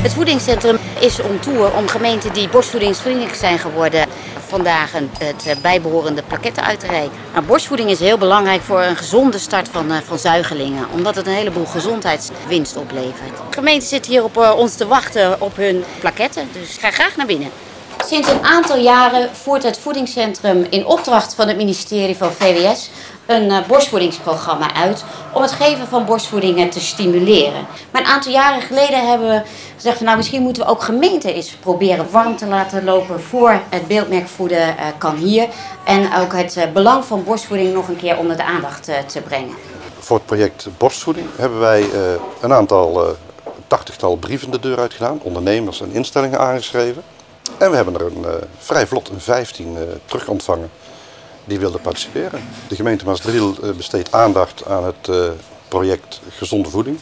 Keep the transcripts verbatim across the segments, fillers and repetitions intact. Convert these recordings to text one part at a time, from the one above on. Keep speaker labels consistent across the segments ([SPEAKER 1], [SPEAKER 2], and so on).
[SPEAKER 1] Het voedingscentrum is on tour om gemeenten die borstvoedingsvriendelijk zijn geworden vandaag het bijbehorende pakketten uit te reiken. Nou, borstvoeding is heel belangrijk voor een gezonde start van, van zuigelingen, omdat het een heleboel gezondheidswinst oplevert. De gemeente zit hier op uh, ons te wachten op hun pakketten, dus ga graag naar binnen. Sinds een aantal jaren voert het voedingscentrum in opdracht van het ministerie van V W S een uh, borstvoedingsprogramma uit om het geven van borstvoedingen te stimuleren. Maar een aantal jaren geleden hebben we gezegd van nou misschien moeten we ook gemeenten eens proberen warm te laten lopen voor het beeldmerk voeden uh, kan hier. En ook het uh, belang van borstvoeding nog een keer onder de aandacht uh, te brengen.
[SPEAKER 2] Voor het project borstvoeding hebben wij uh, een aantal uh, tachtigtal brieven de deur uit gedaan, ondernemers en instellingen aangeschreven. En we hebben er een, uh, vrij vlot een vijftien uh, terug ontvangen die wilden participeren. De gemeente Maasdriel uh, besteedt aandacht aan het uh, project gezonde voeding.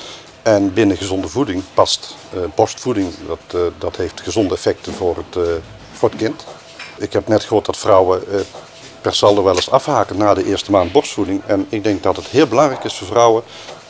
[SPEAKER 2] En binnen gezonde voeding past uh, borstvoeding, dat, uh, dat heeft gezonde effecten voor het, uh, voor het kind. Ik heb net gehoord dat vrouwen uh, per saldo wel eens afhaken na de eerste maand borstvoeding. En ik denk dat het heel belangrijk is voor vrouwen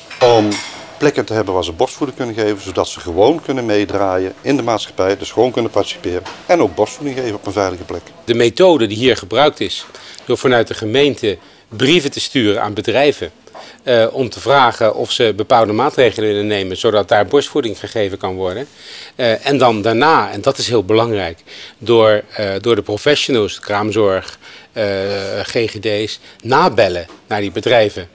[SPEAKER 2] om plekken te hebben waar ze borstvoeding kunnen geven, zodat ze gewoon kunnen meedraaien in de maatschappij, dus gewoon kunnen participeren en ook borstvoeding geven op een veilige plek.
[SPEAKER 3] De methode die hier gebruikt is, door vanuit de gemeente brieven te sturen aan bedrijven uh, om te vragen of ze bepaalde maatregelen willen nemen, zodat daar borstvoeding gegeven kan worden. Uh, en dan daarna, en dat is heel belangrijk, door, uh, door de professionals, de kraamzorg, uh, G G D's, nabellen naar die bedrijven.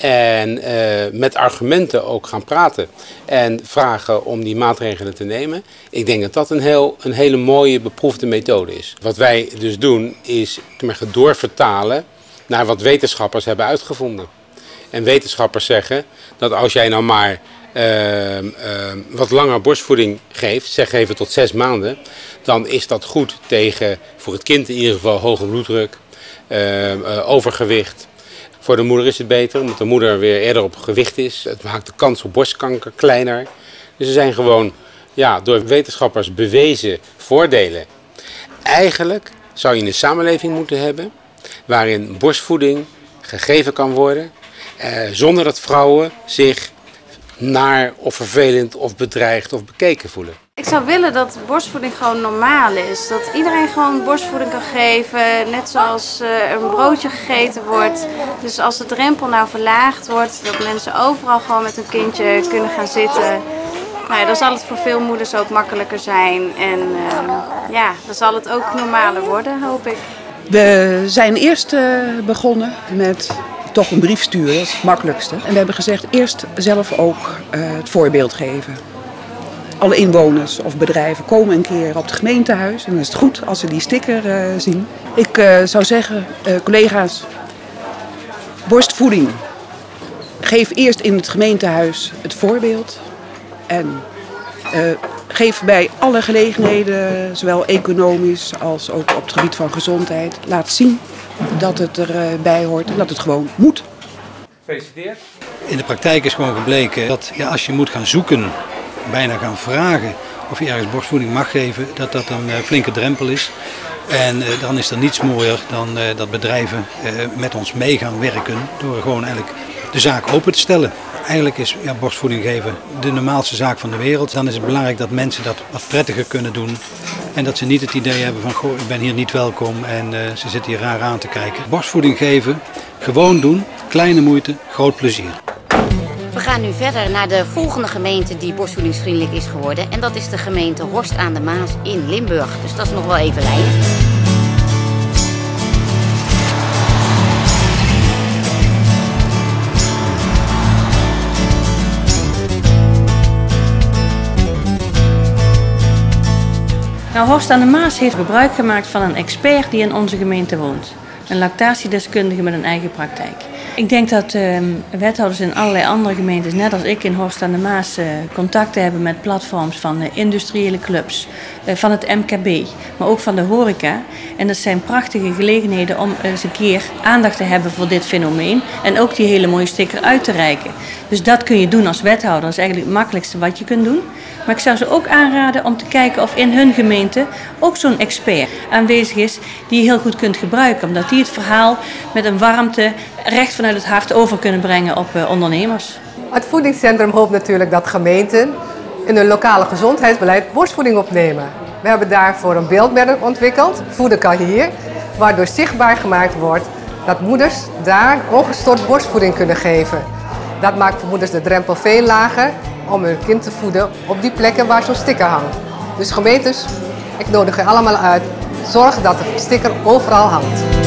[SPEAKER 3] En uh, met argumenten ook gaan praten en vragen om die maatregelen te nemen. Ik denk dat dat een, heel, een hele mooie beproefde methode is. Wat wij dus doen is doorvertalen naar wat wetenschappers hebben uitgevonden. En wetenschappers zeggen dat als jij nou maar uh, uh, wat langer borstvoeding geeft, zeg even tot zes maanden, dan is dat goed tegen, voor het kind in ieder geval, hoge bloeddruk, uh, uh, overgewicht. Voor de moeder is het beter, omdat de moeder weer eerder op gewicht is. Het maakt de kans op borstkanker kleiner. Dus er zijn gewoon ja, door wetenschappers bewezen voordelen. Eigenlijk zou je een samenleving moeten hebben waarin borstvoeding gegeven kan worden, eh, zonder dat vrouwen zich naar of vervelend of bedreigd of bekeken voelen.
[SPEAKER 4] Ik zou willen dat borstvoeding gewoon normaal is. Dat iedereen gewoon borstvoeding kan geven, net zoals uh, een broodje gegeten wordt. Dus als de drempel nou verlaagd wordt, dat mensen overal gewoon met hun kindje kunnen gaan zitten. Nou ja, dan zal het voor veel moeders ook makkelijker zijn. En uh, ja, dan zal het ook normaler worden, hoop ik.
[SPEAKER 5] We zijn eerst uh, begonnen met toch een brief sturen, dat is het makkelijkste. En we hebben gezegd eerst zelf ook uh, het voorbeeld geven. Alle inwoners of bedrijven komen een keer op het gemeentehuis en dan is het goed als ze die sticker uh, zien. Ik uh, zou zeggen, uh, collega's, borstvoeding. Geef eerst in het gemeentehuis het voorbeeld en uh, geef bij alle gelegenheden, zowel economisch als ook op het gebied van gezondheid, laat zien dat het erbij uh, hoort en dat het gewoon moet.
[SPEAKER 3] Gefeliciteerd.
[SPEAKER 6] In de praktijk is gewoon gebleken dat ja, als je moet gaan zoeken, bijna gaan vragen of je ergens borstvoeding mag geven, dat dat een uh, flinke drempel is. En uh, dan is er niets mooier dan uh, dat bedrijven uh, met ons mee gaan werken door gewoon eigenlijk de zaak open te stellen. Eigenlijk is ja, borstvoeding geven de normaalste zaak van de wereld. Dan is het belangrijk dat mensen dat wat prettiger kunnen doen. En dat ze niet het idee hebben van, goh, ik ben hier niet welkom en uh, ze zitten hier raar aan te kijken. Borstvoeding geven, gewoon doen, kleine moeite, groot plezier.
[SPEAKER 1] We gaan nu verder naar de volgende gemeente die borstvoedingsvriendelijk is geworden. En dat is de gemeente Horst aan de Maas in Limburg. Dus dat is nog wel even lijden.
[SPEAKER 7] Nou, Horst aan de Maas heeft gebruik gemaakt van een expert die in onze gemeente woont. Een lactatiedeskundige met een eigen praktijk. Ik denk dat uh, wethouders in allerlei andere gemeentes, net als ik in Horst aan de Maas, uh, contacten hebben met platforms van uh, industriële clubs, uh, van het M K B, maar ook van de horeca. En dat zijn prachtige gelegenheden om eens een keer aandacht te hebben voor dit fenomeen en ook die hele mooie sticker uit te reiken. Dus dat kun je doen als wethouder, dat is eigenlijk het makkelijkste wat je kunt doen. Maar ik zou ze ook aanraden om te kijken of in hun gemeente ook zo'n expert aanwezig is die je heel goed kunt gebruiken. Omdat die het verhaal met een warmte recht vanuit het hart over kunnen brengen op uh, ondernemers.
[SPEAKER 8] Het voedingscentrum hoopt natuurlijk dat gemeenten in hun lokale gezondheidsbeleid borstvoeding opnemen. We hebben daarvoor een beeldmerk ontwikkeld, Voeden kan hier, waardoor zichtbaar gemaakt wordt dat moeders daar ongestoord borstvoeding kunnen geven. Dat maakt voor moeders de drempel veel lager om hun kind te voeden op die plekken waar zo'n sticker hangt. Dus gemeentes, ik nodig je allemaal uit, zorg dat de sticker overal hangt.